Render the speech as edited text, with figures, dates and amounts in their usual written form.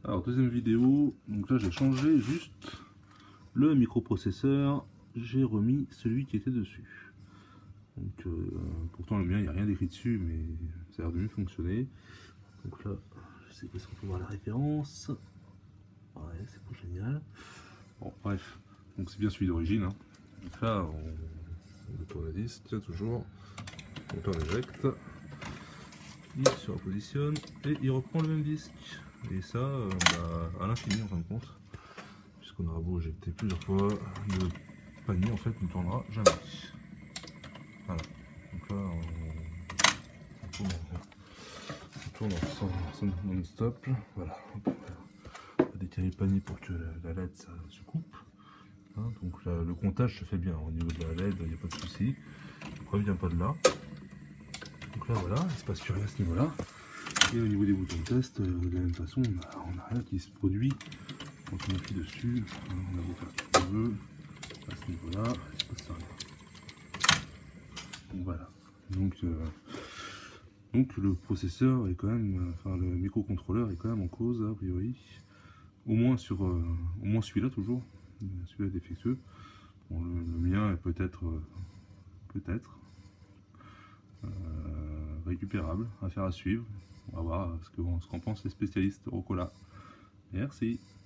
Alors deuxième vidéo, donc là j'ai changé juste le microprocesseur, j'ai remis celui qui était dessus. Donc pourtant le mien il n'y a rien d'écrit dessus mais ça a l'air de mieux fonctionner. Donc là je sais pas si on peut voir la référence. Ouais, c'est pas génial. Bon bref, donc c'est bien celui d'origine. Hein. Donc là on tourne la vis, tiens toujours, donc là on éjecte, il se repositionne et il reprend le même disque. Et ça à l'infini en fin de compte. Puisqu'on aura beau éjecter plusieurs fois, le panier en fait ne tournera jamais. Voilà. Donc là on tourne en non-stop. Voilà. On va décaler le panier pour que la LED ça se coupe. Hein, donc là, le comptage se fait bien au niveau de la LED, il n'y a pas de souci. Le problème vient pas de là. Donc là voilà, il ne se passe plus rien à ce niveau là. Et au niveau des boutons de test, de la même façon, on n'a rien qui se produit. Quand on appuie dessus, on a beau faire ce qu'on veut, à ce niveau-là, il se passe rien. Donc voilà. Donc le processeur est quand même, enfin le microcontrôleur est quand même en cause a priori. Au moins au moins celui-là toujours, celui-là est défectueux. Bon, le mien est peut-être récupérable, affaire à suivre. On va voir ce qu'en pensent les spécialistes Rocola. Merci.